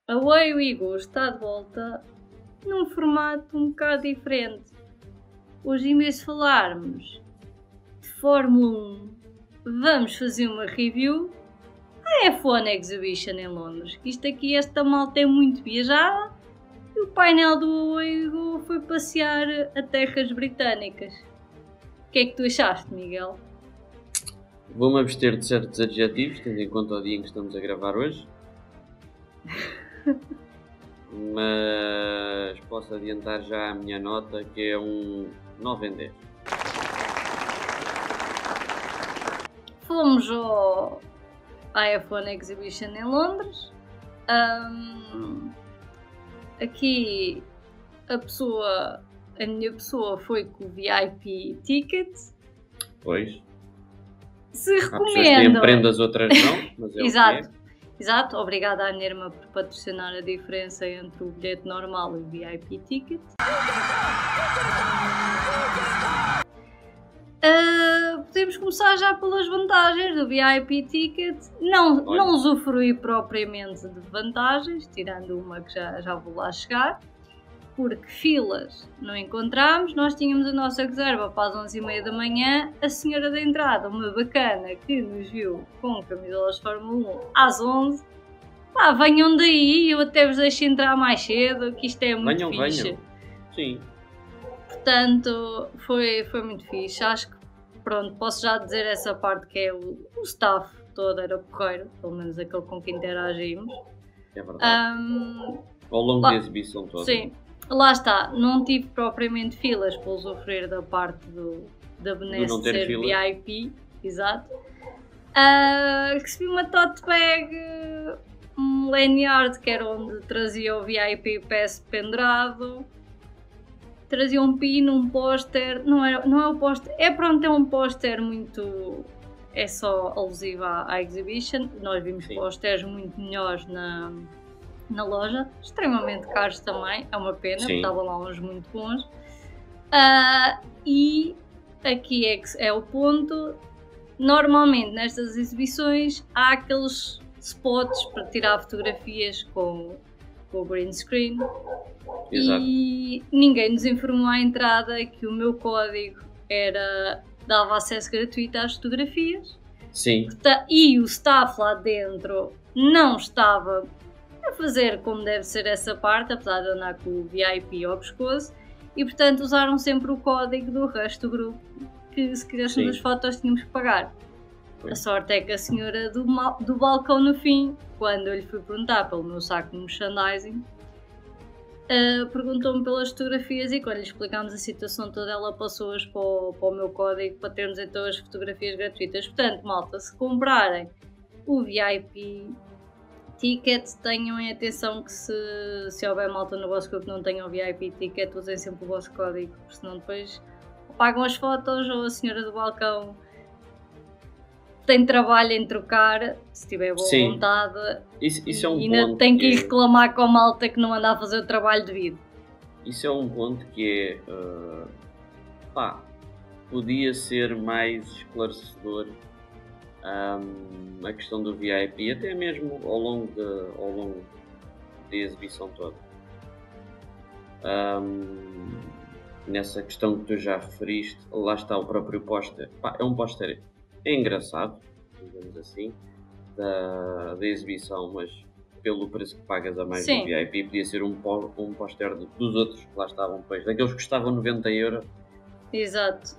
A Way Igor está de volta num formato um bocado diferente. Hoje, em vez de falarmos de Fórmula 1, vamos fazer uma review à F1 Exhibition em Londres. Isto aqui, esta malta é muito viajada e o painel do Igor foi passear a terras britânicas. O que é que tu achaste, Miguel? Vou-me abster de certos adjetivos, tendo em conta o dia em que estamos a gravar hoje. Mas posso adiantar já a minha nota, que é um 9 em 10. Fomos à F1 Exhibition em Londres. Aqui a minha pessoa foi com o VIP Ticket. Pois. Se Há pessoas que recomendo. têm prendas, outras não, mas é Exato. o que é. Exato, obrigada à Nerma por patrocinar a diferença entre o bilhete normal e o VIP Ticket. Podemos começar já pelas vantagens do VIP Ticket. Não usufruí propriamente de vantagens, tirando uma que já vou lá chegar, porque filas não encontramos. Nós tínhamos a nossa reserva para as 11h30 da manhã. A senhora da entrada, uma bacana, que nos viu com camisolas de Fórmula 1 às 11. Pá, venham daí, eu até vos deixo entrar mais cedo, que isto é muito fixe. Venham. Sim. Portanto, foi muito fixe. Acho que, pronto, posso já dizer essa parte, que é o staff todo era porreiro, pelo menos aquele com que interagimos. É verdade. Ao longo da exibição toda. Sim. Lá está, não tive propriamente filas para usufruir da parte da benesse de ser VIP, exato. Recebi uma tote bag, um lanyard, que era onde trazia o VIP Pass pendurado, trazia um pino, um póster, não é um póster, é um póster muito, é só alusivo à Exhibition. Nós vimos pósteres muito melhores na loja, extremamente caros também, é uma pena, porque estavam lá uns muito bons. E aqui é o ponto. Normalmente nestas exibições há aqueles spots para tirar fotografias com o green screen. Exato. E ninguém nos informou à entrada que o meu código dava acesso gratuito às fotografias. Sim. E o staff lá dentro não estava a fazer como deve ser essa parte, apesar de andar com o VIP ao pescoço, e portanto usaram sempre o código do resto do grupo, que se quiséssemos as fotos tínhamos que pagar. A sorte é que a senhora do balcão, no fim, quando eu lhe fui perguntar pelo meu saco de merchandising, perguntou-me pelas fotografias, e quando lhe explicámos a situação toda, ela passou-as para o meu código para termos então as fotografias gratuitas. Portanto, malta, se comprarem o VIP Ticket, tenham em atenção que se houver malta no vosso grupo que não tenham o VIP Ticket, usem sempre o vosso código, porque senão depois apagam as fotos, ou a senhora do balcão tem trabalho em trocar, se tiver boa vontade. Isso é um ainda ponto tem que ir reclamar com a malta que não anda a fazer o trabalho devido. Isso é um ponto que podia ser mais esclarecedor, a questão do VIP, até mesmo ao longo da exibição toda. Nessa questão que tu já referiste, lá está o próprio póster. É um póster engraçado, digamos assim, da exibição, mas pelo preço que pagas a mais do VIP, podia ser um póster dos outros que lá estavam, depois, daqueles que custavam 90€. Exato.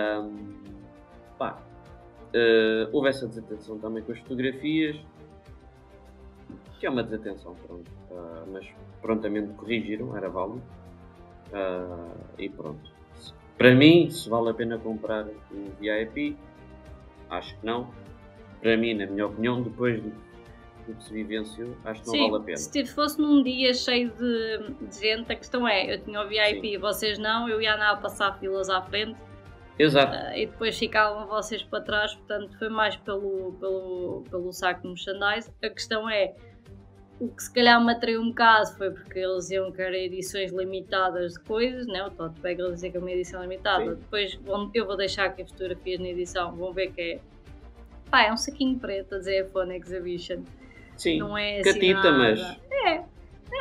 Houve essa desatenção também com as fotografias, que é uma desatenção, pronto, mas prontamente corrigiram, era válido, e pronto. Para mim, se vale a pena comprar um VIP, acho que não. Para mim, na minha opinião, depois do que se vivenciou, acho que não vale a pena. Se fosse num dia cheio de gente, a questão é, eu tinha o VIP, vocês não, eu ia andar a passar filas à frente. Exato. E depois ficavam vocês para trás, portanto foi mais pelo saco de merchandise. A questão é, o que se calhar me atraiu um bocado foi porque eles iam querer edições limitadas de coisas, né? O tote bag eles dizem que é uma edição limitada. Depois eu vou deixar aqui fotografias na edição, vão ver que é um saquinho preto a dizer F1 Exhibition. Sim, não é catita, assim nada. mas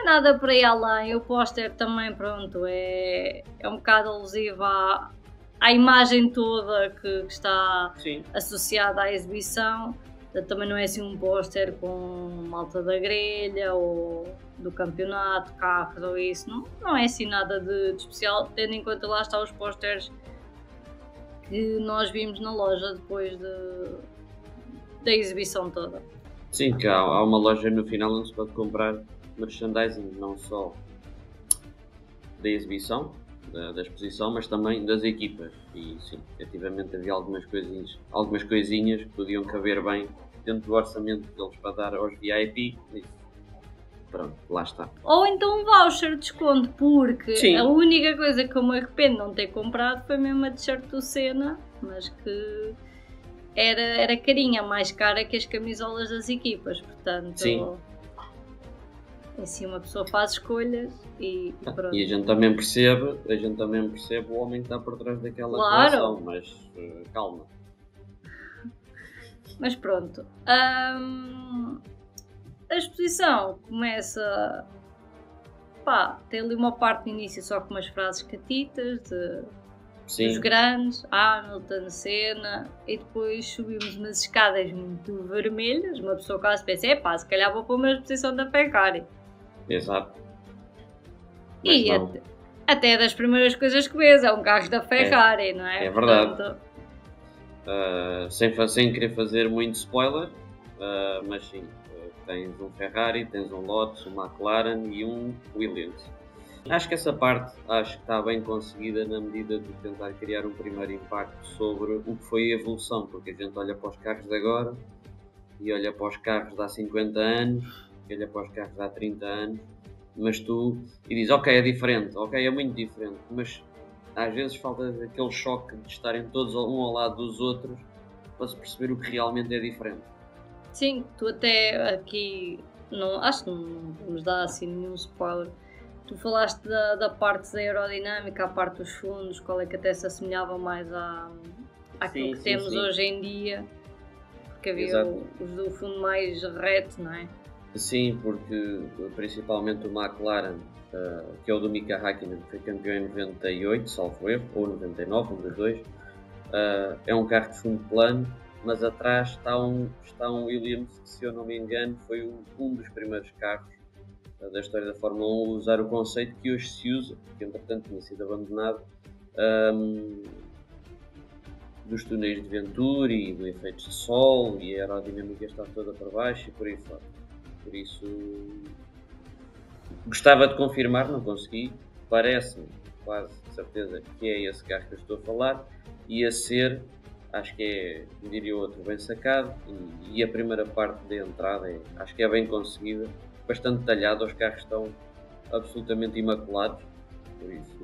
é nada para ir além. O póster também, pronto, é um bocado alusivo à imagem toda que está associada à exibição. Também não é assim um póster com malta da grelha ou do campeonato, carros ou isso. Não é assim nada de especial, tendo em conta lá está os pósteres que nós vimos na loja depois da exibição toda. Sim, que há uma loja no final onde se pode comprar merchandising, não só da exibição, da exposição, mas também das equipas. E sim, efetivamente havia algumas coisinhas que podiam caber bem dentro do orçamento deles para dar aos VIP. E pronto, lá está. Ou então um voucher de desconto, porque a única coisa que eu me arrependo de não ter comprado foi mesmo a t-shirt do Senna, mas que era carinha, mais cara que as camisolas das equipas, portanto... Sim. Assim uma pessoa faz escolhas e pronto. E a gente também percebe o homem que está por trás daquela coleção, mas calma. Mas pronto. A exposição começa... tem ali uma parte no início só com umas frases catitas dos grandes, Hamilton, Senna, e depois subimos umas escadas muito vermelhas, uma pessoa quase pensa, se calhar vou para uma exposição da Ferrari. Exato. E até das primeiras coisas que vês, é um carro da Ferrari, não é? É verdade. Portanto... sem querer fazer muito spoiler, mas sim, tens um Ferrari, tens um Lotus, um McLaren e um Williams. Acho que essa parte está bem conseguida na medida de tentar criar um primeiro impacto sobre o que foi a evolução, porque a gente olha para os carros de agora e olha para os carros de há 50 anos, e olha para os carros de há 30 anos, e diz, ok, é diferente, ok, é muito diferente, mas às vezes falta aquele choque de estarem todos um ao lado dos outros para se perceber o que realmente é diferente. Sim, tu até aqui, acho que não vamos dar assim nenhum spoiler. Tu falaste da parte da aerodinâmica, a parte dos fundos, qual é que até se assemelhava mais àquilo que temos hoje em dia, porque havia os do fundo mais reto, não é? Sim, porque principalmente o McLaren, que é o do Mika Häkkinen, que foi campeão em 98, salvo erro, ou 99, um dos dois, é um carro de fundo plano, mas atrás está um Williams, que se eu não me engano foi um dos primeiros carros da história da Fórmula 1 a usar o conceito que hoje se usa, que entretanto tinha sido abandonado, dos túneis de Venturi e do efeito de sol, e a aerodinâmica está toda para baixo e por aí fora. Por isso, gostava de confirmar, não consegui, parece-me quase certeza que é esse carro que eu estou a falar, e a ser, acho que é, diria outro, bem sacado, e a primeira parte da entrada acho que é bem conseguida, bastante detalhada, os carros estão absolutamente imaculados, por isso...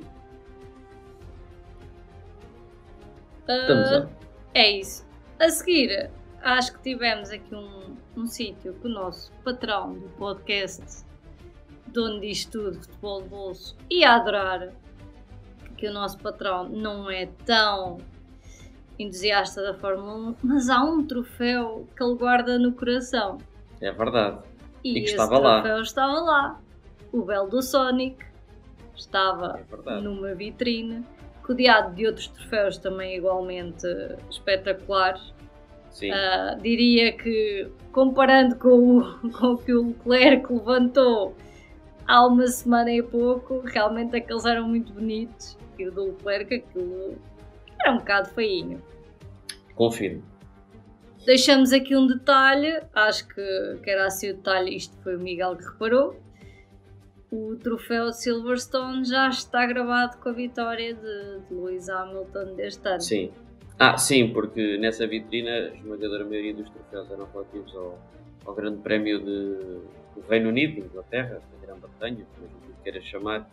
É isso. A seguir, acho que tivemos aqui um sítio que o nosso patrão do podcast, dono disto tudo, futebol de bolso, ia adorar, que o nosso patrão não é tão entusiasta da Fórmula 1, mas há um troféu que ele guarda no coração. É verdade. E que estava lá. Troféu estava lá. O belo do Sonic estava numa vitrine, rodeado de outros troféus também igualmente espetaculares. Sim. Diria que, comparando com o que o Leclerc levantou há uma semana e pouco, realmente aqueles eram muito bonitos. E o do Leclerc, aquilo era um bocado feinho. Confirmo. Deixamos aqui um detalhe, acho que era assim o detalhe, isto foi o Miguel que reparou. O troféu Silverstone já está gravado com a vitória de Lewis Hamilton deste ano. Sim. Sim, porque nessa vitrine a esmagadora maioria dos troféus eram relativos ao Grande Prémio do Reino Unido, de Inglaterra, da Grã-Bretanha, como a gente queira chamar.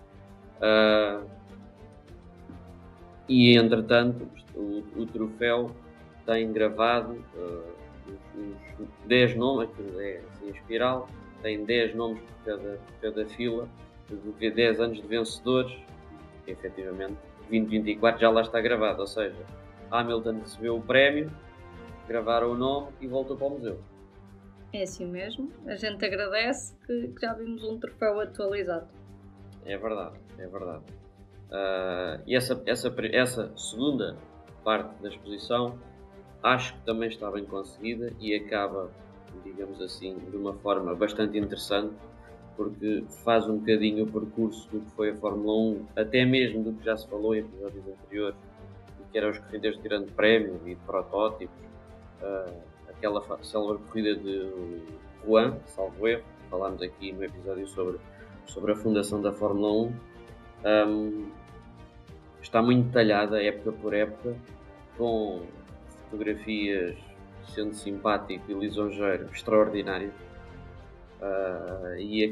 E entretanto, o troféu tem gravado os 10 nomes, aquilo é assim, em espiral, tem 10 nomes por cada fila, 10 anos de vencedores, e efetivamente 2024 já lá está gravado, ou seja, Hamilton recebeu o prémio, gravaram o nome e voltou para o museu. É assim mesmo. A gente agradece que já vimos um troféu atualizado. É verdade, é verdade. E essa segunda parte da exposição acho que também está bem conseguida e acaba, digamos assim, de uma forma bastante interessante, porque faz um bocadinho o percurso do que foi a Fórmula 1, até mesmo do que já se falou em episódios anteriores, do que eram os corridas de grande prémio e de protótipos, aquela célebre corrida de Rouen, salvo erro, falámos aqui no episódio sobre a fundação da Fórmula 1. Está muito detalhada, época por época, com fotografias, sendo simpático e lisonjeiro, extraordinárias, e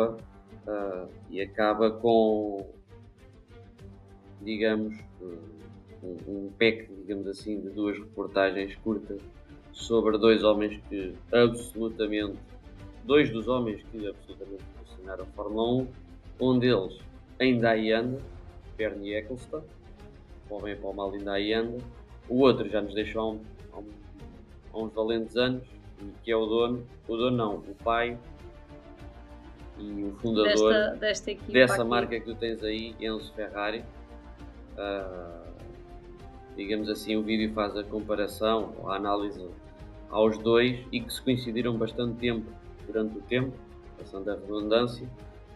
acaba com, digamos, um pack, digamos assim, de 2 reportagens curtas sobre dois dos homens que absolutamente revolucionaram a Fórmula 1, um deles ainda aí anda, Bernie Ecclestone, para o bem e para o mal ainda aí anda. O outro já nos deixou há uns valentes anos, que é o pai e o fundador dessa marca que tu tens aí, Enzo Ferrari. Digamos assim, o vídeo faz a comparação, a análise aos dois, e que se coincidiram bastante tempo durante o tempo, passando a redundância,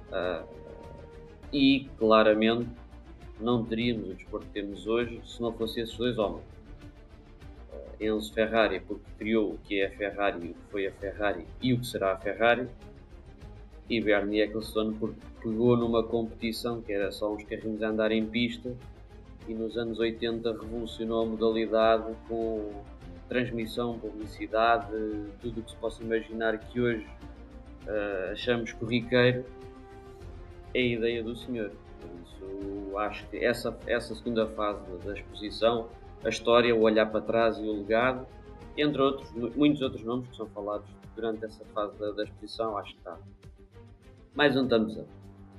e claramente não teríamos o desporto que temos hoje se não fossem esses dois homens. Enzo Ferrari, porque criou o que é a Ferrari, o que foi a Ferrari e o que será a Ferrari, e Bernie Ecclestone, porque pegou numa competição que era só uns carrinhos a andar em pista, e nos anos 80 revolucionou a modalidade com transmissão, publicidade, tudo o que se possa imaginar que hoje achamos corriqueiro, é a ideia do senhor. Por isso, acho que essa segunda fase da exposição, a história, o olhar para trás e o legado, entre outros, muitos outros nomes que são falados durante essa fase da exposição, acho que está mais um thumbs up.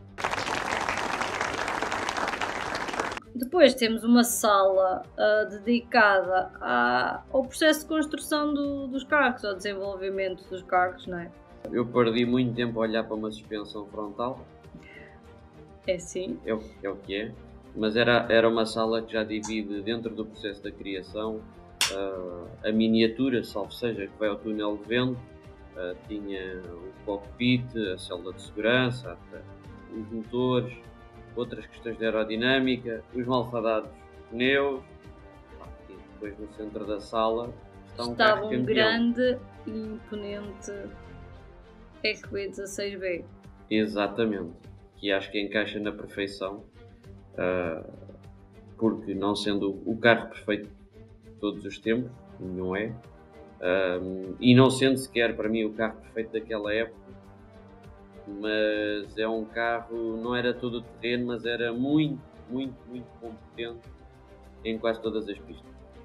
Depois temos uma sala dedicada ao processo de construção dos carros, ao desenvolvimento dos carros, não é? Eu perdi muito tempo a olhar para uma suspensão frontal. É sim. É o que é. Mas era uma sala que já divide dentro do processo da criação a miniatura, salvo seja, que vai ao túnel de vento, tinha o cockpit, a célula de segurança, os motores, outras questões de aerodinâmica, os malfadados pneus, e depois no centro da sala estava um grande e imponente RB16B. Exatamente, que acho que encaixa na perfeição, porque não sendo o carro perfeito de todos os tempos, não é, e não sendo sequer para mim o carro perfeito daquela época, mas é um carro, não era todo o terreno, mas era muito, muito, muito competente em quase todas as pistas.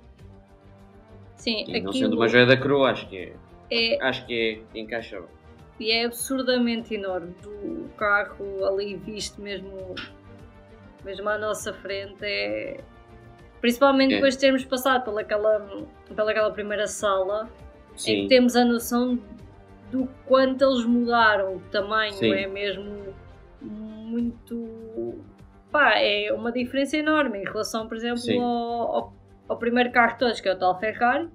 Sim, e não sendo uma joia da coroa, acho que encaixa bem. E é absurdamente enorme. O carro ali visto mesmo à nossa frente, principalmente depois de termos passado pelaquela primeira sala, em que temos a noção do quanto eles mudaram. O tamanho é mesmo muito... é uma diferença enorme em relação, por exemplo, ao primeiro carro de todos, que é o tal Ferrari.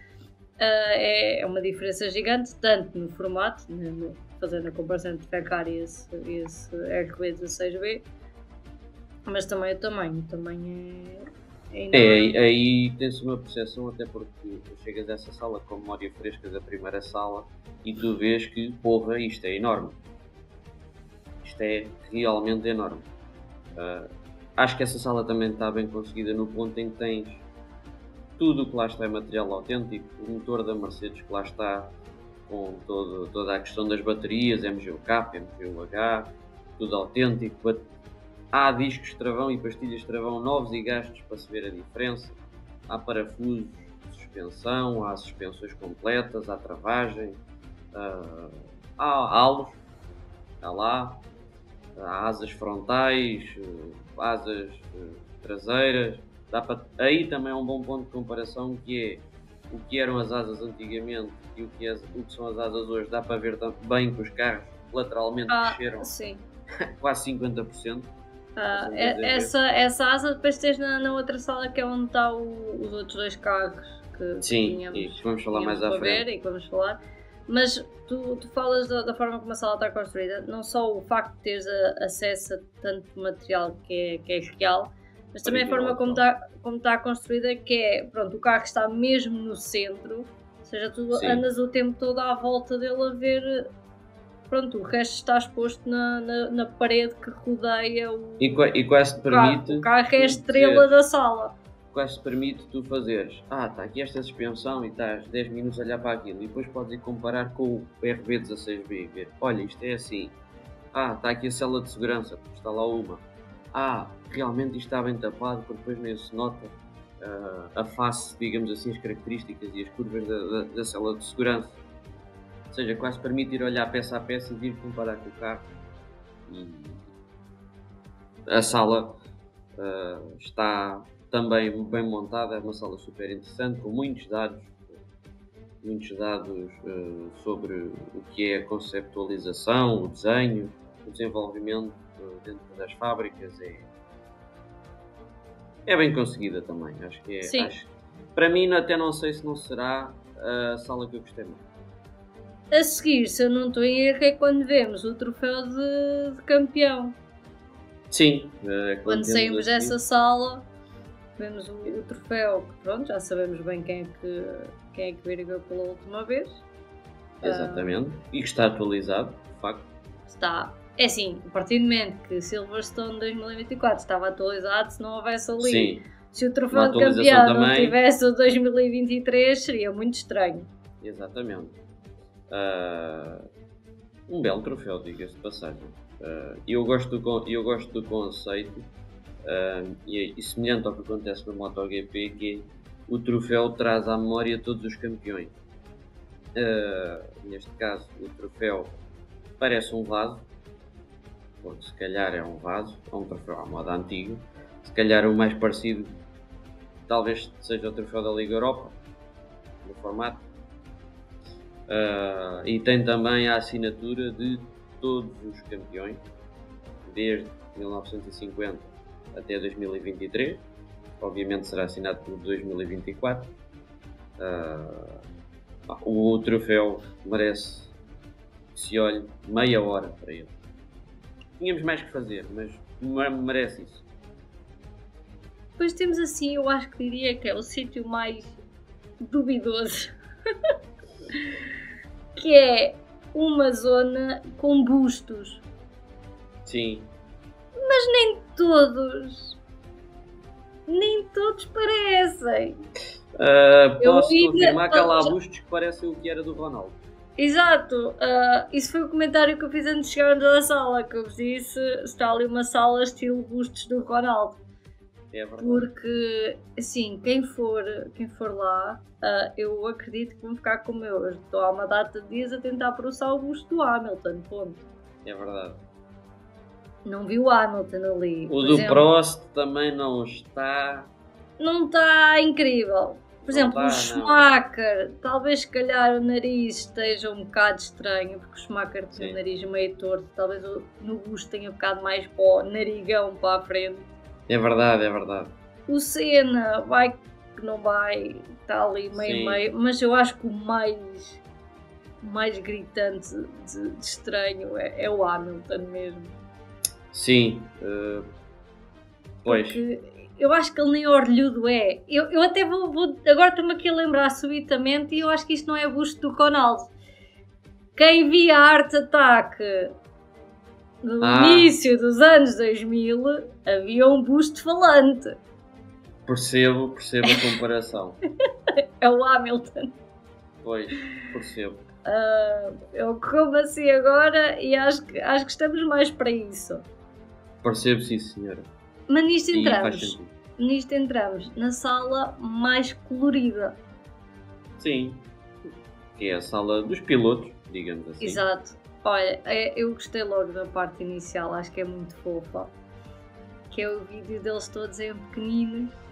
É uma diferença gigante, tanto no formato, fazendo a comparação entre Ferrari e esse RB16B, mas também o tamanho. O tamanho é enorme. Aí tem-se uma percepção, até porque tu chegas a essa sala com memória fresca da primeira sala e tu vês que, porra, isto é enorme. Isto é realmente enorme. Acho que essa sala também está bem conseguida no ponto em que tens tudo o que lá está é material autêntico, o motor da Mercedes que lá está, com toda a questão das baterias, MGU-K, MGU-H, tudo autêntico. Há discos de travão e pastilhas de travão novos e gastos para se ver a diferença. Há parafusos de suspensão, há suspensões completas, há travagem, há halos, há asas frontais, asas traseiras. Aí também é um bom ponto de comparação, que é o que eram as asas antigamente e o que são as asas hoje, dá para ver bem que os carros lateralmente cresceram quase 50%. Essa asa depois tens na outra sala, que é onde está os outros 2 carros que tínhamos, e que vamos falar mais à frente. E que vamos falar. Mas tu falas da forma como a sala está construída, não só o facto de teres acesso a tanto material que é real, mas também a forma como está construída, que é, pronto, o carro está mesmo no centro, ou seja, tu andas o tempo todo à volta dele a ver, pronto, o resto está exposto na parede que rodeia e quase te permite... O carro é a estrela da sala. Quase te permite tu fazeres, está aqui esta suspensão e estás 10 minutos a olhar para aquilo, e depois podes ir comparar com o RB16B e ver, olha, isto é assim, está aqui a cela de segurança, porque está lá uma, realmente isto está bem tapado, porque depois nem se nota a face, digamos assim, as características e as curvas da cela de segurança. Ou seja, quase permite ir olhar peça a peça e vir comparar com o carro. E a sala está também bem montada, é uma sala super interessante, com muitos dados sobre o que é a conceptualização, o desenho, o desenvolvimento dentro das fábricas. É bem conseguida também, acho que é. Para mim, até não sei se não será a sala que eu gostei mais. A seguir, se eu não estou em erro, é quando vemos o troféu de campeão. Sim. Quando saímos dessa sala, vemos o troféu, que pronto, já sabemos bem quem é que ergueu pela última vez. Exatamente. E que está atualizado, de facto. Está. É assim, a partir do momento que Silverstone 2024 estava atualizado, se não houvesse ali, se o troféu de campeão não tivesse o 2023, seria muito estranho. Exatamente. Um belo troféu, diga-se de passagem. Eu gosto do conceito, e semelhante ao que acontece no MotoGP, que o troféu traz à memória todos os campeões. Neste caso, o troféu parece um vaso, porque se calhar é um vaso, é um troféu à moda antiga. Se calhar o mais parecido talvez seja o troféu da Liga Europa, no formato. E tem também a assinatura de todos os campeões, desde 1950 até 2023. Obviamente será assinado por 2024. O troféu merece que se olhe meia hora para ele. Tínhamos mais que fazer, mas merece isso. Depois temos assim, eu acho que diria que é o sítio mais duvidoso. Que é uma zona com bustos. Sim. Mas nem todos parecem. Posso confirmar que há lá bustos que parecem o que era do Ronaldo. Exato. Isso foi o comentário que eu fiz antes de chegarmos à sala, que eu vos disse, está ali uma sala estilo bustos do Ronaldo. É verdade. Porque, assim, quem for lá, eu acredito que vão ficar como eu. Estou há uma data de dias a tentar processar o busto do Hamilton, ponto. É verdade. Não vi o Hamilton ali. O do Prost também não está... Não está incrível. Por exemplo, o Schumacher, talvez se calhar o nariz esteja um bocado estranho, porque o Schumacher tem o nariz meio torto, talvez no busto tenha um bocado mais para o narigão para a frente. É verdade, é verdade. O Senna vai que não vai, está ali meio, mas eu acho que o mais gritante de estranho é o Hamilton mesmo. Sim, pois. Porque eu acho que ele nem orelhudo é. Eu até vou agora estou-me aqui a lembrar subitamente, e eu acho que isto não é busto do Ronaldo. Quem via Art Attack no início dos anos 2000, havia um busto falante. Percebo a comparação. É o Hamilton. Pois, percebo. Eu como assim agora, e acho que estamos mais para isso. Percebo, sim, senhora. Mas nisto entramos na sala mais colorida. Sim, que é a sala dos pilotos, digamos assim. Exato. Olha, eu gostei logo da parte inicial, acho que é muito fofa. Que é o vídeo deles todos em pequeninos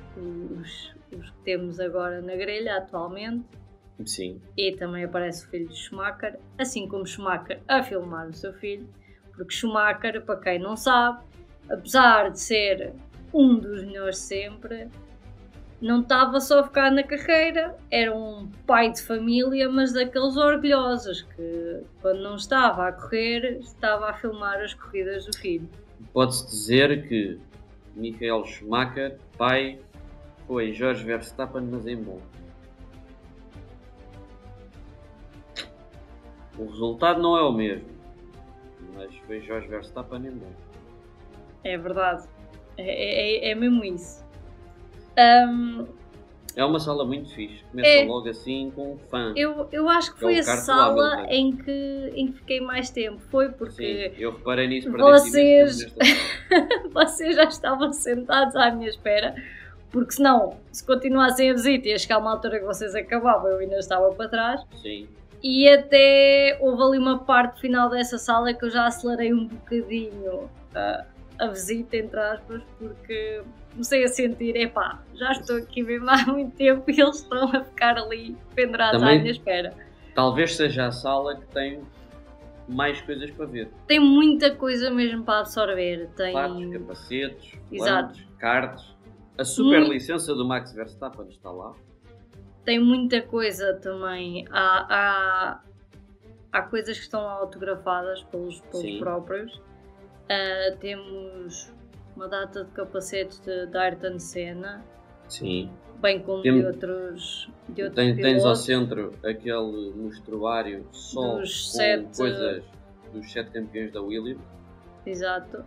os que temos agora na grelha atualmente. Sim. E também aparece o filho de Schumacher, assim como Schumacher a filmar o seu filho, porque Schumacher, para quem não sabe, apesar de ser um dos melhores sempre, não estava só a focar na carreira, era um pai de família, mas daqueles orgulhosos que, quando não estava a correr, estava a filmar as corridas do filho. Pode-se dizer que Michael Schumacher, pai, foi Jorge Verstappen, mas em bom. O resultado não é o mesmo, mas foi Jorge Verstappen em bom. É verdade, é mesmo isso. É uma sala muito fixe, começa logo assim com um fã. Eu acho que foi a sala em que fiquei mais tempo, foi porque... Sim, eu reparei nisso para vocês já estavam sentados à minha espera, porque senão, se continuassem a visita, ia chegar uma altura que vocês acabavam, eu ainda estava para trás. Sim. E até houve ali uma parte final dessa sala que eu já acelerei um bocadinho a visita, entre aspas, porque comecei a sentir, epá, já estou aqui mesmo há muito tempo e eles estão a ficar ali pendurados à minha espera. Talvez seja a sala que tem mais coisas para ver. Tem muita coisa mesmo para absorver. Tem fatos, capacetes, volantes, karts. A super licença do Max Verstappen está lá. Tem muita coisa também. Há coisas que estão autografadas pelos próprios. Temos uma data de capacetes de Ayrton Senna. Sim. Bem como de outros tens ao centro aquele mostruário só dos com coisas dos 7 campeões da Williams. Exato.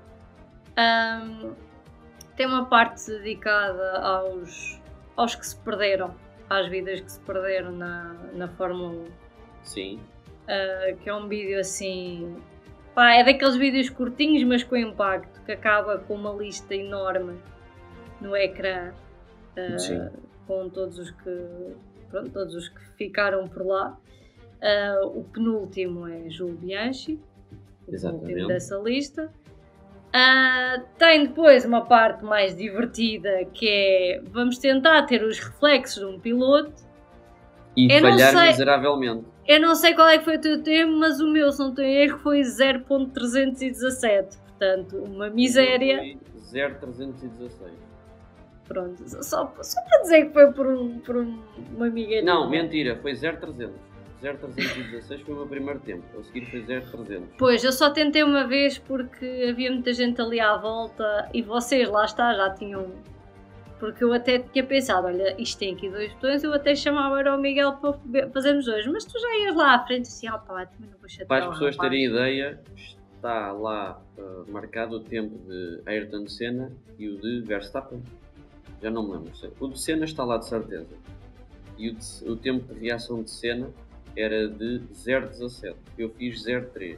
Tem uma parte dedicada aos que se perderam, às vidas que se perderam na Fórmula 1. Sim. Que é um vídeo assim... Pá, é daqueles vídeos curtinhos, mas com impacto, que acaba com uma lista enorme no ecrã, com todos os que ficaram por lá. O penúltimo é Jules Bianchi, o penúltimo dessa lista. Tem depois uma parte mais divertida, que é, vamos tentar ter os reflexos de um piloto. E falhar miseravelmente. Eu não sei qual é que foi o teu tempo, mas o meu, se não tenho erro, foi 0.317. Portanto, uma miséria. Foi 0.316. Pronto, só para dizer que foi por uma migalha. Não, mentira, foi 0.300. 0.316 foi o meu primeiro tempo, a seguir foi 0.300. Pois, eu só tentei uma vez porque havia muita gente ali à volta e vocês, lá está, já tinham... Porque eu até tinha pensado, olha, isto tem aqui 2 botões, eu até chamava o Miguel para fazermos 2, mas tu já ias lá à frente assim, também não vou chatear. Para as pessoas terem ideia, está lá marcado o tempo de Ayrton Senna e o de Verstappen. Já não me lembro. O de Senna está lá de certeza. E o tempo de reação de Senna era de 0.17. Eu fiz 0.3.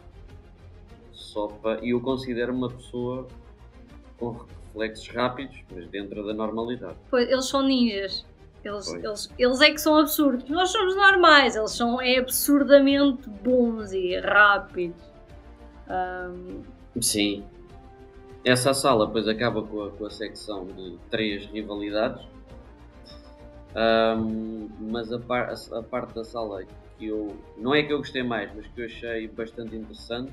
E eu considero uma pessoa com reflexos rápidos, mas dentro da normalidade. Pois, eles são ninjas. Eles é que são absurdos. Nós somos normais. Eles são absurdamente bons e rápidos. Sim. Essa sala depois acaba com a secção de 3 rivalidades. Mas a parte da sala que eu... Não é que eu gostei mais, mas que eu achei bastante interessante.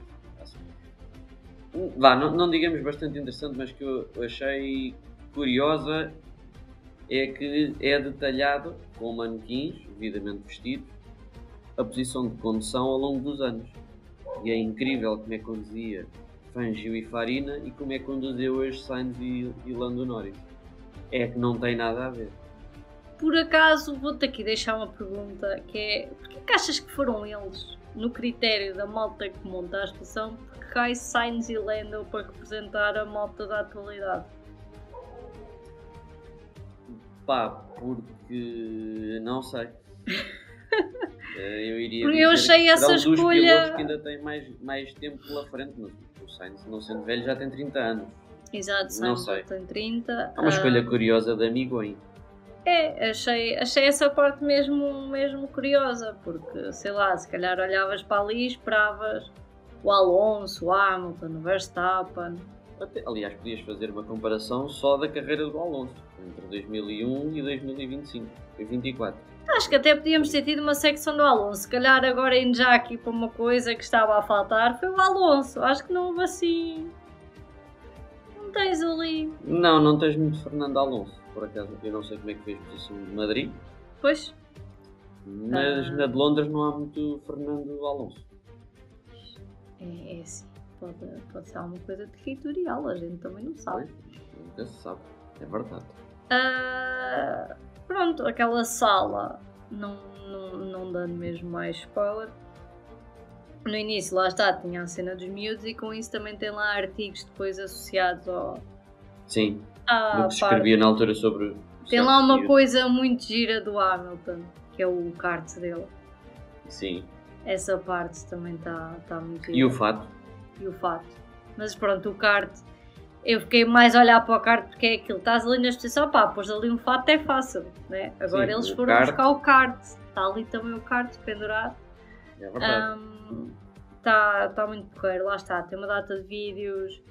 Não digamos bastante interessante, mas que eu achei curiosa, é que é detalhado com manequins, devidamente vestidos, a posição de condução ao longo dos anos. E é incrível como é que conduzia Fangio e Farina e como é que conduziu hoje Sainz e Lando Norris. É que não tem nada a ver. Por acaso, vou-te aqui deixar uma pergunta, que é, porquê que achas que foram eles, no critério da malta que monta a estação, porque cai Sainz e Lando para representar a malta da atualidade? Porque não sei. Eu achei essa escolha... dos pilotos que ainda têm mais tempo pela frente, mas o Sainz, não sendo velho, já tem 30 anos. Exato, Sainz já tem 30. É uma escolha curiosa de amigões. Achei essa parte mesmo curiosa, porque, sei lá, se calhar olhavas para ali e esperavas o Alonso, o Hamilton, o Verstappen, Aliás, podias fazer uma comparação só da carreira do Alonso, entre 2001 e 2025, e 24. Acho que até podíamos ter tido uma secção do Alonso. Se calhar agora indo já aqui para uma coisa que estava a faltar, foi o Alonso. Acho que não houve assim... Não tens ali... Não tens muito Fernando Alonso, por acaso. Eu não sei como é que fez a posição de Madrid. Pois. Mas na de Londres não há muito Fernando Alonso. É assim. Pode ser alguma coisa territorial, a gente também não sabe. Pois, nunca se sabe, é verdade. Pronto, aquela sala, não dando mesmo mais spoiler. No início, lá está, tinha a cena dos miúdos e com isso também tem lá artigos depois associados ao... Sim, do que se escrevia na altura sobre... Tem lá uma coisa muito gira do Hamilton, que é o kart dele. Sim. Essa parte também está muito gira. E o fato? E o fato. Mas pronto, o kart, eu fiquei mais a olhar para o kart porque é aquilo, estás ali na exposição, pôs ali um fato é fácil, né? Agora sim, eles foram buscar o kart, está ali também o kart pendurado. É verdade. Está muito porreiro, lá está, tem uma data de vídeos.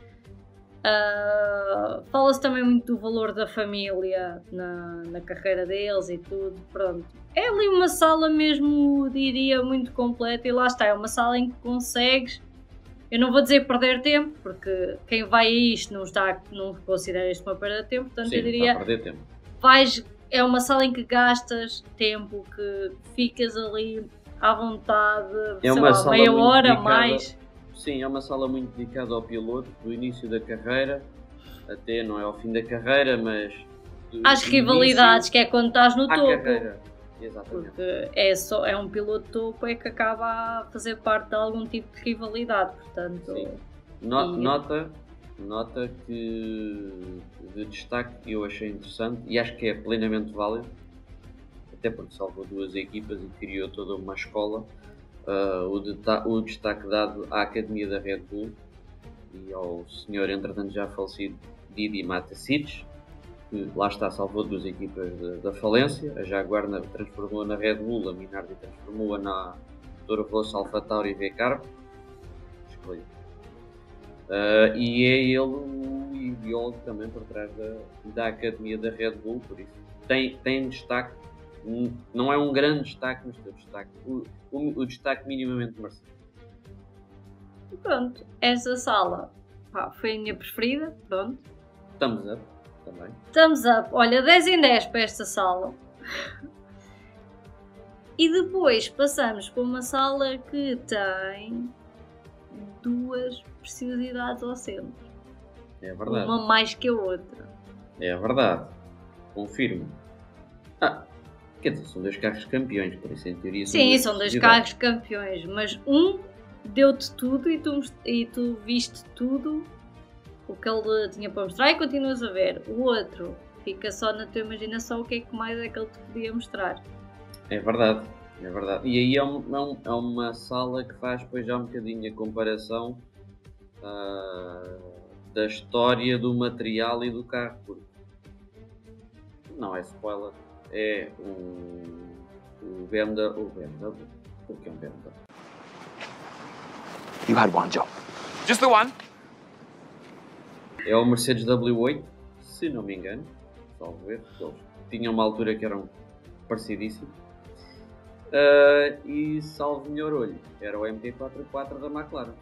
Fala-se também muito do valor da família na carreira deles e tudo, pronto. É ali uma sala mesmo, diria, muito completa e lá está, é uma sala em que consegues, eu não vou dizer perder tempo, porque quem vai a isto não considera isto uma perda de tempo, portanto sim, eu diria, perder tempo. É uma sala em que gastas tempo, que ficas ali à vontade, é uma sala meia hora dedicada, mais. Sim, é uma sala muito dedicada ao piloto, do início da carreira, até não é ao fim da carreira, mas... Às rivalidades, que é quando estás no topo. Carreira. Exatamente. Porque é um piloto topo que acaba a fazer parte de algum tipo de rivalidade, portanto... Sim. Nota que de destaque eu achei interessante e acho que é plenamente válido, até porque salvou duas equipas e criou toda uma escola, o destaque dado à Academia da Red Bull e ao senhor, entretanto já falecido, Didi Mateschitz, que lá está, salvou duas equipas da falência. A Jaguar transformou na Red Bull, a Minardi transformou-a na Toro Rosso, AlphaTauri e V-Carb. Escolha. E é ele o ideólogo também por trás da Academia da Red Bull, por isso tem destaque. Não é um grande destaque, mas tem destaque. O destaque minimamente merecido. Pronto, essa sala foi a minha preferida. Pronto. Thumbs up também. Thumbs up. Olha, 10 em 10 para esta sala. E depois passamos para uma sala que tem duas preciosidades ao centro. É verdade. Uma mais que a outra. É verdade. Confirmo. Quer dizer, são dois carros campeões, por isso em teoria são dois carros campeões, mas um deu-te tudo e tu viste tudo o que ele tinha para mostrar e continuas a ver. O outro fica só na tua imaginação o que é que mais é que ele te podia mostrar. É verdade, é verdade. E aí é uma sala que faz depois já um bocadinho a comparação da história do material e do carro. Porque não é spoiler, é o BMW. Porque é um BMW. You had one job. Just the one? É o Mercedes W8, se não me engano, salvo ver, eles tinham uma altura que eram parecidíssimos. E salvo melhor olho, era o MT-44 da McLaren.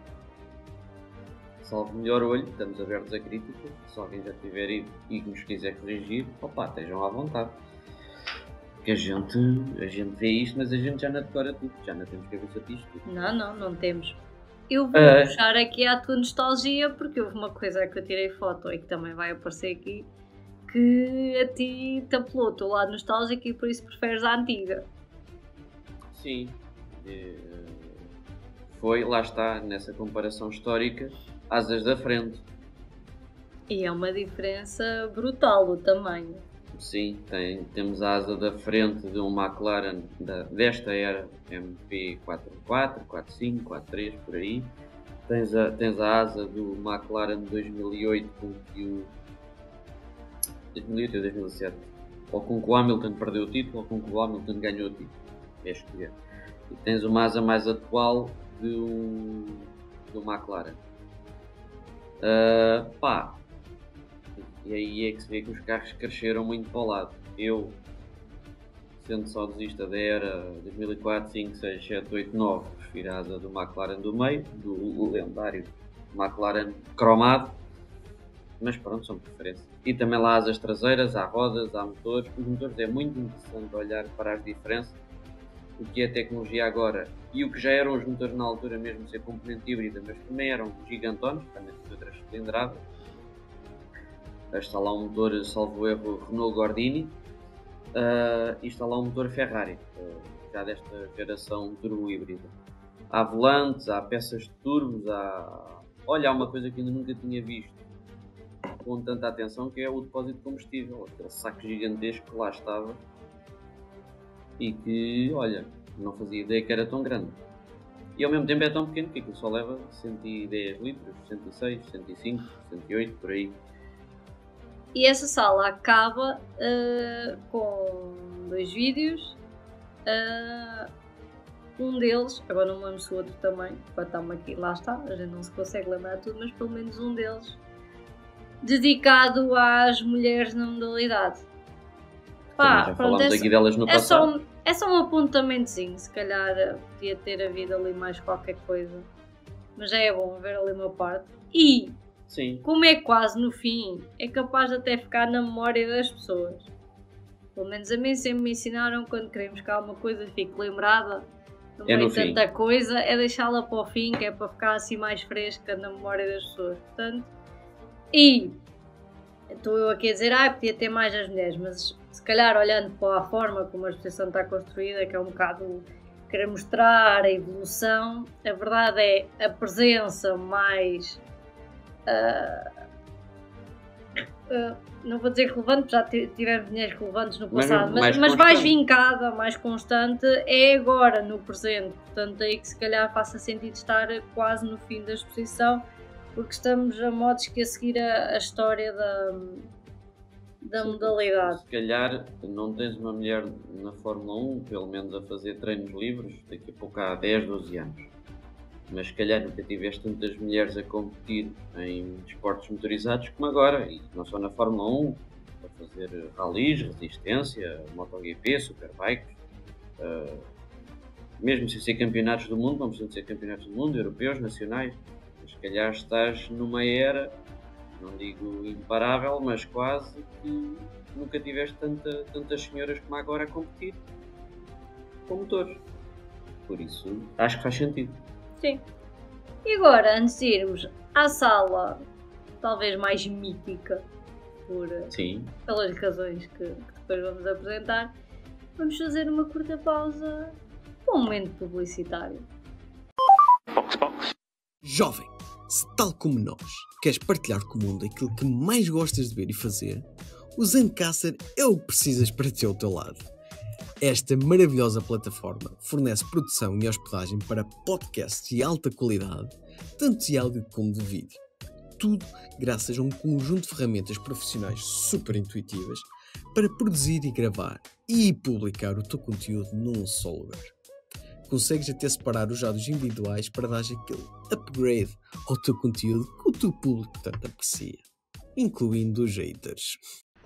Salvo melhor olho, estamos abertos a críticas, se alguém já tiver ido e nos quiser corrigir, estejam à vontade. Porque a gente vê isto, mas a gente já não decora tudo, já não temos cabeça disto tudo. Não temos. Eu vou puxar aqui à tua nostalgia, porque houve uma coisa que eu tirei foto e que também vai aparecer aqui, que a ti te apelou o teu lado nostálgico e por isso preferes a antiga. Sim. Foi, lá está, nessa comparação histórica, asas da frente. E é uma diferença brutal o tamanho. Sim, temos a asa da frente de um McLaren desta era MP44, 45, 43, por aí. Tens a asa do McLaren de 2008 com que o 2008 ou 2007, ou com que o Hamilton perdeu o título ou com que o Hamilton ganhou o título. É escolher. E tens uma asa mais atual do McLaren. Pá, e aí é que se vê que os carros cresceram muito para o lado. Eu, sendo saudosista da era 2004, 5, 6, 7, 8, 9, prefiro a asa do McLaren do meio, do lendário McLaren cromado, mas pronto, são preferências. E também lá asas traseiras, há rodas, há motores. Os motores é muito interessante olhar para as diferenças, o que é a tecnologia agora e o que já eram os motores na altura, mesmo ser componente híbrida, mas também eram gigantones, também de outras cilindradas. Está lá um motor, salvo erro, Renault Gordini, e está lá um motor Ferrari, já desta geração turbo híbrida. Há volantes, há peças de turbos, há uma coisa que ainda nunca tinha visto com tanta atenção, que é o depósito de combustível, aquele saco gigantesco que lá estava e que, não fazia ideia que era tão grande. E ao mesmo tempo é tão pequeno que aquilo só leva 110 litros, 106, 105, 108, por aí. E essa sala acaba com 2 vídeos. Um deles, agora não me lembro se o outro também, aqui, lá está, a gente não se consegue lembrar tudo, mas pelo menos um deles dedicado às mulheres na modalidade. Já falámos aqui delas no passado. É só um apontamentozinho, se calhar podia ter havido ali mais qualquer coisa, mas já é bom ver ali uma parte. E sim, como é quase no fim, é capaz de até ficar na memória das pessoas. Pelo menos a mim sempre me ensinaram, quando queremos que alguma coisa fique lembrada, não é tanta coisa, é deixá-la para o fim, que é para ficar assim mais fresca na memória das pessoas. Portanto, e estou eu aqui a dizer, podia ter mais as mulheres, mas se calhar olhando para a forma como a exposição está construída, que é um bocado querer mostrar a evolução, a verdade é a presença mais... não vou dizer relevante, já tivemos mulheres relevantes no passado, mas mais vincada, mais constante, é agora no presente. Portanto, daí que se calhar faça sentido estar quase no fim da exposição, porque estamos a modos que a seguir a história da modalidade. Se calhar não tens uma mulher na Fórmula 1, pelo menos a fazer treinos livres, daqui a pouco há 10, 12 anos. Mas se calhar nunca tiveste tantas mulheres a competir em desportos motorizados como agora, e não só na Fórmula 1, a fazer ralis, resistência, MotoGP, Superbikes, mesmo sem ser campeonatos do mundo, não precisam de ser campeonatos do mundo, europeus, nacionais, mas se calhar estás numa era, não digo imparável, mas quase, que nunca tiveste tantas senhoras como agora a competir com motores. Por isso, acho que faz sentido. Sim. E agora, antes de irmos à sala, talvez mais mítica, pelas razões que depois vamos apresentar, vamos fazer uma curta pausa para um momento publicitário. Jovem, se tal como nós queres partilhar com o mundo aquilo que mais gostas de ver e fazer, o Zencastr é o que precisas para ter ao teu lado. Esta maravilhosa plataforma fornece produção e hospedagem para podcasts de alta qualidade, tanto de áudio como de vídeo. Tudo graças a um conjunto de ferramentas profissionais super intuitivas para produzir e gravar e publicar o teu conteúdo num só lugar. Consegues até separar os áudios individuais para dar aquele upgrade ao teu conteúdo que o teu público tanto aprecia, incluindo os haters.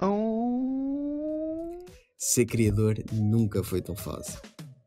Ser criador nunca foi tão fácil.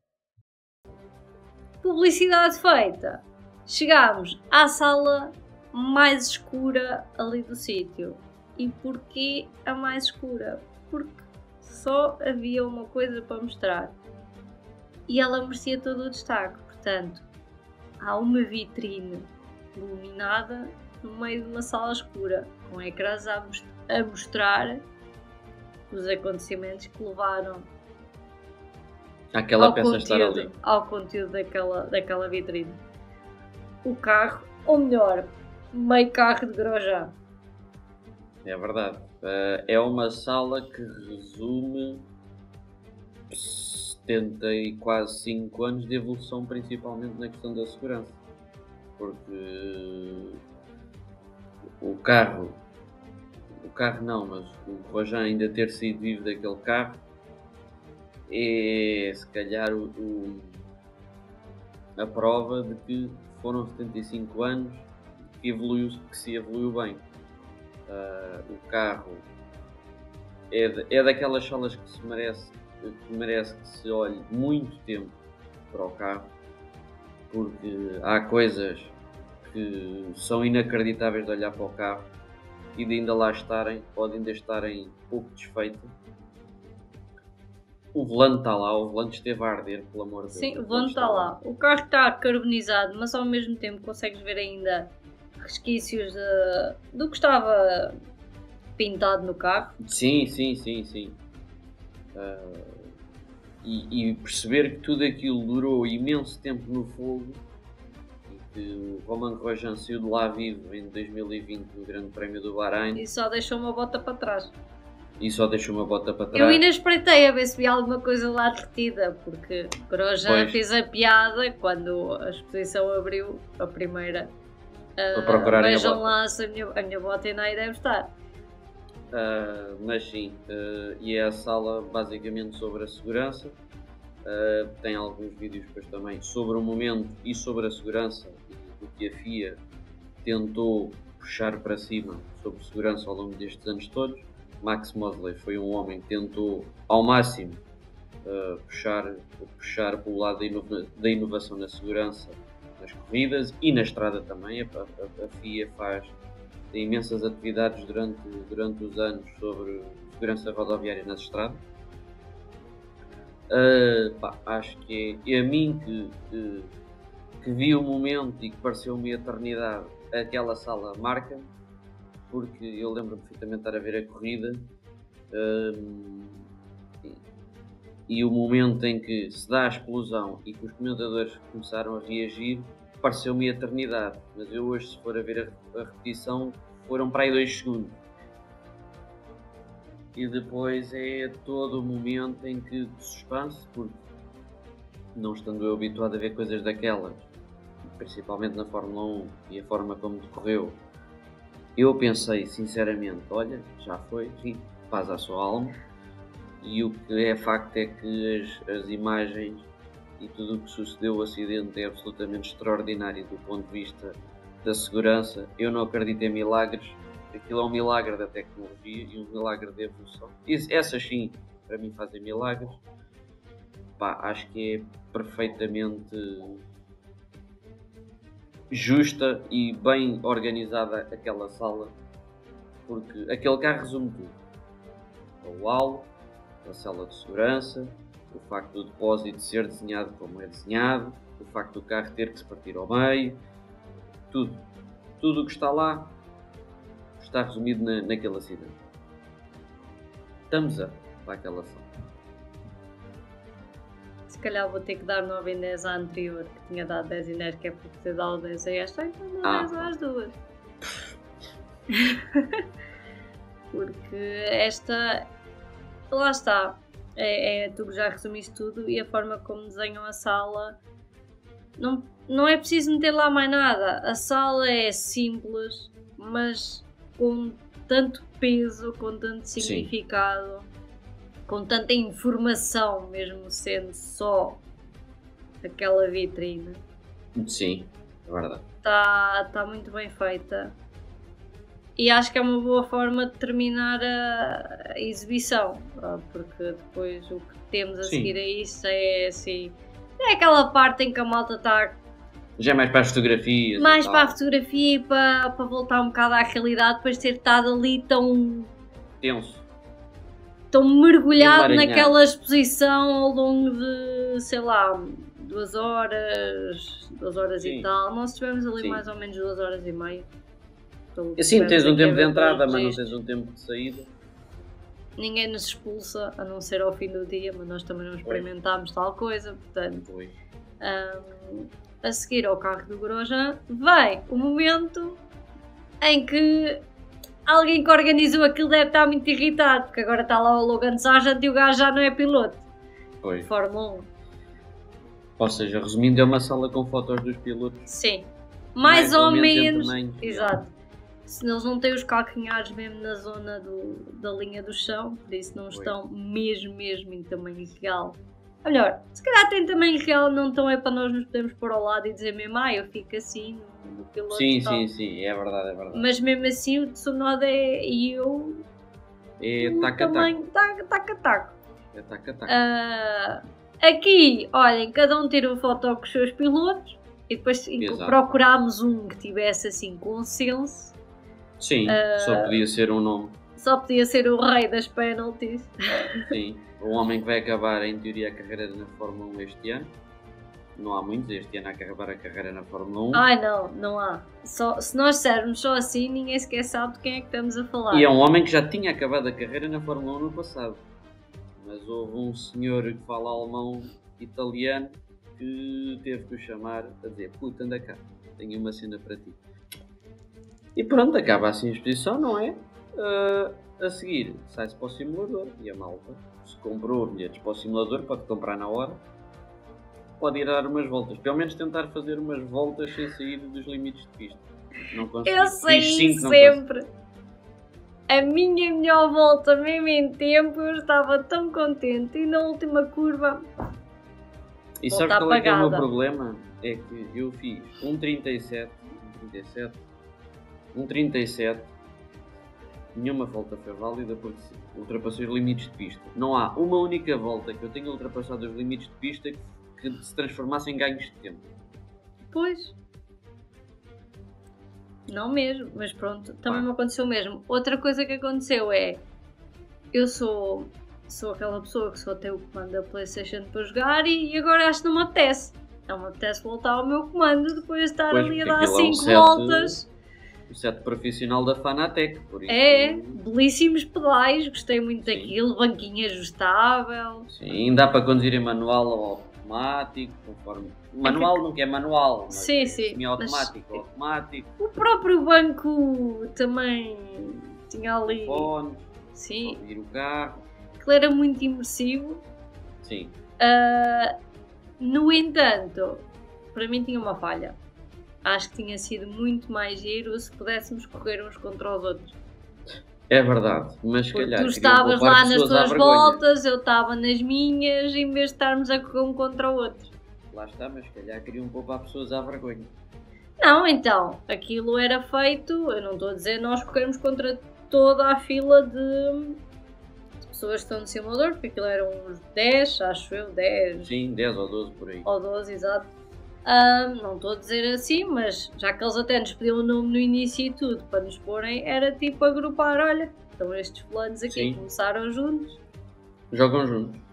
Publicidade feita. Chegámos à sala mais escura ali do sítio. E porquê a mais escura? Porque só havia uma coisa para mostrar. E ela merecia todo o destaque. Portanto, há uma vitrine iluminada no meio de uma sala escura, com ecrãs a mostrar os acontecimentos que levaram aquela peça estar ali, ao conteúdo daquela vitrine. O carro, ou melhor, meio carro de Grosjean. É verdade. É uma sala que resume 70 e quase 5 anos de evolução, principalmente na questão da segurança. Porque o carro não, mas o Grosjean ainda ter sido vivo daquele carro é se calhar a prova de que foram 75 anos que se evoluiu bem. O carro é daquelas salas que merece que se olhe muito tempo para o carro, porque há coisas que são inacreditáveis de olhar para o carro e de ainda lá estarem, podem ainda estarem pouco desfeitas. O volante está lá, o volante esteve a arder, pelo amor de Deus. Sim, o volante está lá. O carro está carbonizado, mas ao mesmo tempo consegues ver ainda resquícios do que estava pintado no carro. Sim. E perceber que tudo aquilo durou imenso tempo no fogo e que o Romain Grosjean saiu de lá vivo em 2020 no Grande Prémio do Bahrein. E só deixou uma bota para trás. Eu ainda espreitei a ver se via alguma coisa lá derretida, porque Grosjean fez a piada quando a exposição abriu, a primeira. Vejam lá se a minha bota ainda aí deve estar. Mas sim, e é a sala basicamente sobre a segurança. Tem alguns vídeos depois também sobre o momento e sobre a segurança, do que a FIA tentou puxar para cima sobre segurança ao longo destes anos todos. Max Mosley foi um homem que tentou ao máximo puxar para o lado da inovação na segurança nas corridas e na estrada também. A FIA tem imensas atividades durante os anos sobre segurança rodoviária nas estradas. Acho que é a mim que vi o momento e que pareceu uma eternidade, aquela sala marca, porque eu lembro-me perfeitamente de estar a ver a corrida e o momento em que se dá a explosão e que os comentadores começaram a reagir pareceu uma eternidade, mas eu hoje, se for a ver a repetição, foram para aí 2 segundos. E depois é todo o momento em que de suspense, porque não estando eu habituado a ver coisas daquelas, principalmente na Fórmula 1 e a forma como decorreu, eu pensei sinceramente, olha, já foi, paz à sua alma. E o que é facto é que as imagens e tudo o que sucedeu, o acidente, é absolutamente extraordinário do ponto de vista da segurança. Eu não acredito em milagres, aquilo é um milagre da tecnologia e um milagre da evolução. Essas sim, para mim, fazem milagres. Acho que é perfeitamente justa e bem organizada aquela sala, porque aquele carro resume tudo: o halo, a cela de segurança, o facto do depósito ser desenhado como é desenhado, o facto do carro ter que se partir ao meio, tudo o que está lá está resumido naquele acidente. Thumbs up para aquela sala. Se calhar vou ter que dar 9 em 10 à anterior, que tinha dado 10 em 10, que é por ter dado 10 a esta, então dá 10 às duas. Porque esta, lá está, tu já resumiste tudo, e a forma como desenham a sala, não é preciso meter lá mais nada. A sala é simples, mas com tanto peso, com tanto significado. Sim. Com tanta informação, mesmo sendo só aquela vitrine. Sim, é verdade. Está muito bem feita. E acho que é uma boa forma de terminar a exibição, porque depois o que temos a seguir a isso é assim... É aquela parte em que a malta está... Já é mais para as fotografias. Mais para a fotografia e para voltar um bocado à realidade, depois de ter estado ali tão... tenso. Tão mergulhado naquela exposição ao longo de, sei lá, 2 horas e tal. Nós estivemos ali mais ou menos 2 horas e meia. Sim, tens um tempo de entrada, mas não tens um tempo de saída. Ninguém nos expulsa, a não ser ao fim do dia, mas nós também não experimentámos tal coisa, portanto... a seguir ao carro do Grosjean, vem o momento em que... alguém que organizou aquilo deve estar muito irritado, porque agora está lá o Logan Sargent e o gajo já não é piloto. Foi. Fórmula 1. Ou seja, resumindo, é uma sala com fotos dos pilotos. Sim. Mais ou menos. Exato. Se eles não têm os calcanhares mesmo na zona da linha do chão, por isso não estão mesmo em tamanho real Ou melhor, se calhar tem também real, não tão é para nós nos podemos pôr ao lado e dizer mesmo, eu fico assim no piloto. Sim, é verdade. Mas mesmo assim o Tsunoda e eu... É taca-taco. Taca-taco. É taca-taco. Aqui, olhem, cada um tira uma foto com os seus pilotos e depois procurámos um que tivesse assim consenso. Sim, só podia ser um nome. Só podia ser o rei das penalties. Sim, o homem que vai acabar em teoria a carreira na Fórmula 1 este ano. Não há muitos este ano a acabar a carreira na Fórmula 1. Não há. Se nós dissermos só assim, ninguém sequer sabe de quem é que estamos a falar. E é um homem que já tinha acabado a carreira na Fórmula 1 no passado. Mas houve um senhor que fala alemão italiano que teve que o chamar a dizer: puta, anda cá, tenho uma cena para ti. E pronto, acaba assim a exposição, não é? A seguir, sai-se para o simulador e a malta, se comprou bilhetes para o simulador, pode comprar na hora, pode ir dar umas voltas, pelo menos tentar fazer umas voltas sem sair dos limites de pista. Não consegui. Eu sei sempre. A minha melhor volta, mesmo em tempo, eu estava tão contente e na última curva. E sabe qual é que é o meu problema? É que eu fiz 1.37, nenhuma volta foi válida porque ultrapassei os limites de pista. Não há uma única volta que eu tenha ultrapassado os limites de pista que se transformasse em ganhos de tempo. Pois. Não mesmo, mas pronto, também me aconteceu mesmo. Outra coisa que aconteceu é, eu sou aquela pessoa que só tem o comando da PlayStation para jogar e agora acho que não me apetece. Não me apetece voltar ao meu comando depois de estar ali a dar 5 voltas. O set profissional da Fanatec, por isso. Belíssimos pedais, gostei muito daquilo, banquinha ajustável. Sim, dá para conduzir em manual ou automático, conforme... Manual nunca é manual, mas semi-automático ou automático. O próprio banco também tinha ali... Fones, sim. ouvir o carro. Aquilo era muito imersivo. Sim. No entanto, para mim tinha uma falha. Acho que tinha sido muito mais giro se pudéssemos correr uns contra os outros. É verdade, mas se calhar... Tu estavas lá nas tuas voltas, eu estava nas minhas, em vez de estarmos a correr um contra o outro. Lá está, mas se calhar queriam poupar pessoas à vergonha. Não, então, aquilo era feito, eu não estou a dizer nós corrermos contra toda a fila de pessoas que estão no simulador, porque aquilo eram uns 10, acho eu, 10. Sim, 10 ou 12 por aí. Ou 12, exato. Não estou a dizer assim, mas já que eles até nos pediam o nome no início e tudo, para nos porem, era tipo agrupar, olha, então estes fulanos aqui Sim. Começaram juntos. Jogam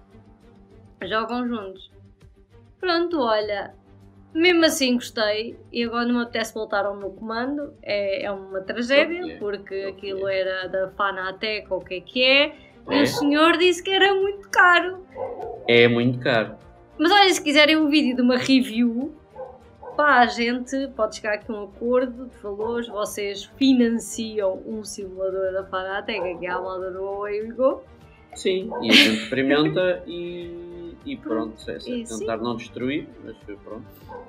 juntos. Pronto, olha, mesmo assim gostei e agora não me apetece voltar ao meu comando, é uma tragédia, porque aquilo era da Fanatec ou o que é, e o senhor disse que era muito caro. É muito caro. Mas olha, se quiserem um vídeo de uma review, pá, a gente pode chegar aqui a um acordo de valores, vocês financiam um simulador da Fanatec, que é a malda do Away We Go. Sim, e a gente experimenta e pronto, tentar não destruir, mas pronto.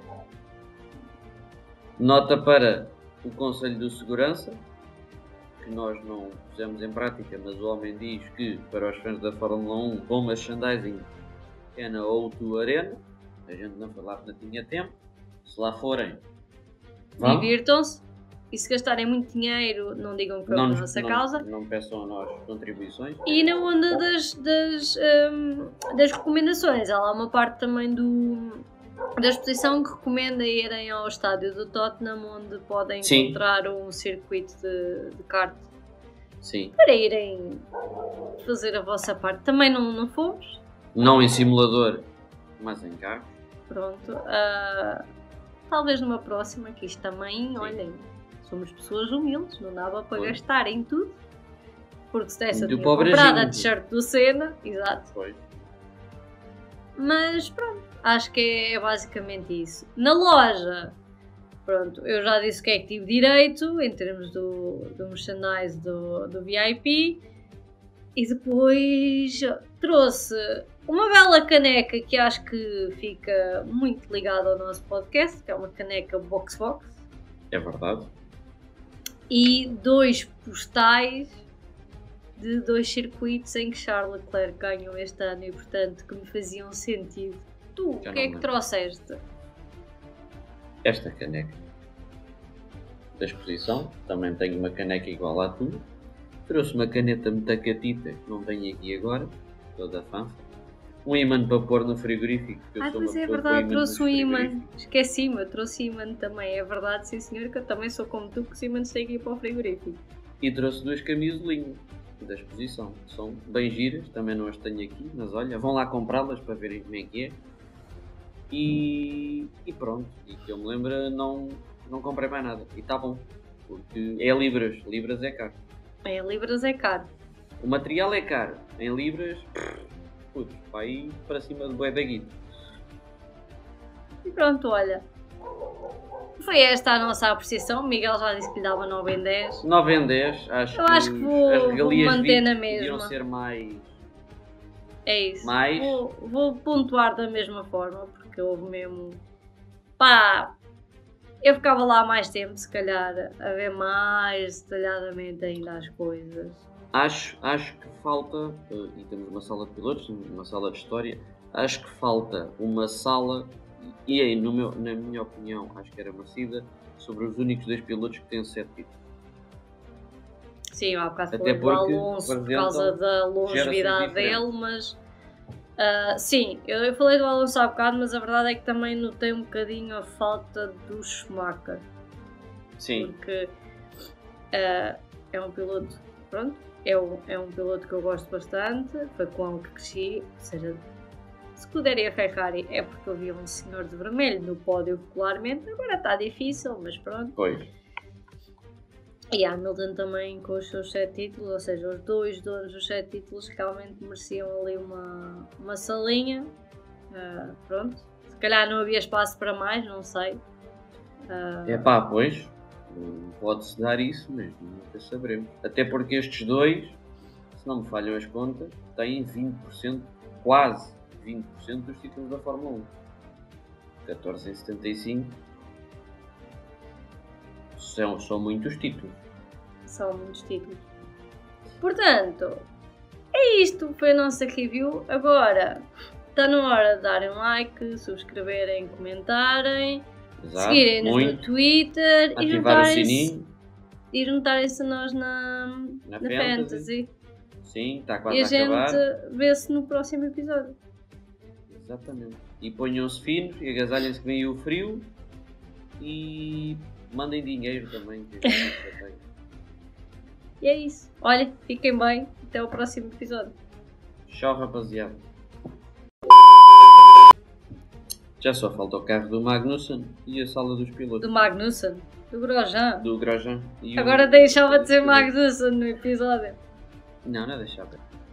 Nota para o Conselho de Segurança, que nós não pusemos em prática, mas o homem diz que para os fãs da Fórmula 1, bom merchandising é na O2 Arena. A gente não foi lá porque não tinha tempo. Se lá forem, divirtam-se. E se gastarem muito dinheiro, não digam que foi a nossa causa. Não peçam a nós contribuições. E na onda das recomendações, há lá uma parte também da exposição que recomenda irem ao estádio do Tottenham, onde podem encontrar um circuito de kart. Sim. Para irem fazer a vossa parte. Também não fomos. Não em simulador, mas em carro. Pronto. Talvez numa próxima, que isto também, olhem, somos pessoas humildes, não dava para gastar em tudo. Porque se desse eu tinha comprado a t-shirt do Senna, exato. Foi. Mas pronto, acho que é basicamente isso. Na loja, pronto, eu já disse o que é que tive direito em termos do merchandise do VIP. E depois trouxe uma bela caneca que acho que fica muito ligada ao nosso podcast, que é uma caneca Box. É verdade. E 2 postais de 2 circuitos em que Charles Leclerc ganhou este ano e, portanto, que me faziam sentido. Tu, o que é que trouxeste? Esta caneca da exposição, também tenho uma caneca igual à tua. Trouxe uma caneta metacatita, que não tenho aqui agora, toda fanfa. Um imã para pôr no frigorífico. Pois é verdade, trouxe um imã. Esqueci-me, eu trouxe imã também. É verdade, sim senhor, que eu também sou como tu, que os imãs têm que ir para o frigorífico. E trouxe 2 camisolinhas da exposição. São bem giras, também não as tenho aqui, mas olha, vão lá comprá-las para verem como é que é. E pronto, e que eu me lembro, não comprei mais nada. E está bom, porque é libras é caro. É, libras é caro. O material é caro, em libras, putz, vai ir para cima do bué da guita. E pronto, olha. Foi esta a nossa apreciação. O Miguel já disse que lhe dava 9 em 10. 9 em 10, acho que vou manter na mesma. Podiam ser mais... É isso. Mais... Vou pontuar da mesma forma, porque houve mesmo... Pá... Eu ficava lá mais tempo, se calhar, a ver mais detalhadamente ainda as coisas. Acho que falta, e temos uma sala de pilotos, uma sala de história, acho que falta uma sala, e aí, na minha opinião, acho que era merecida, sobre os únicos 2 pilotos que têm 7 títulos. Sim, há bocado falei do Alonso por causa da longevidade dele, mas... sim, eu falei do Alonso há bocado, mas a verdade é que também notei um bocadinho a falta do Schumacher. Sim. Porque é um piloto, pronto, é um piloto que eu gosto bastante, foi com ele que cresci, ou seja, se puderem a Ferrari é porque eu vi um senhor de vermelho no pódio regularmente, agora está difícil, mas pronto. Pois. E Hamilton também com os seus 7 títulos, ou seja, os 2 donos dos 7 títulos realmente mereciam ali uma salinha. Pronto, se calhar não havia espaço para mais, não sei. Pois, pode-se dar isso, mas nunca saberemos. Até porque estes 2, se não me falham as contas, têm 20%, quase 20% dos títulos da Fórmula 1. 14 em 75. São muitos títulos. São muitos títulos. Portanto, é isto. Foi a nossa review. Agora, está na hora de darem um like, subscreverem, comentarem, seguirem-nos no Twitter e juntarem-se a nós na Fantasy. Sim, está quase a acabar. E a gente vê-se no próximo episódio. Exatamente. E ponham-se finos e agasalhem-se que vem o frio e... mandem dinheiro também. E é isso. Olha, fiquem bem. Até o próximo episódio. Tchau, rapaziada. Já só falta o carro do Magnussen e a sala dos pilotos. Do Magnussen? Do Grosjean? Do Grosjean. Agora deixava de ser Magnussen no episódio. Não deixava.